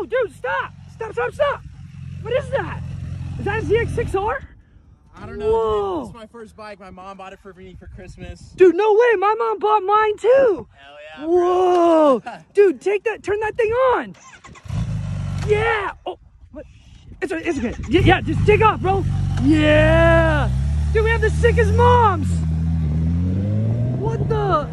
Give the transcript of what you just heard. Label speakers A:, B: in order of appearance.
A: Whoa, dude, stop! Stop! What is that? Is that a ZX6R?
B: I don't know.
A: Whoa.
B: This is my first bike. My mom bought it for me for Christmas.
A: Dude, no way! My mom bought mine too.
B: Hell yeah!
A: Whoa, dude, turn that thing on. Yeah. Oh, what? It's okay. Yeah, just take off, bro. Yeah. Dude, we have the sickest moms. What the?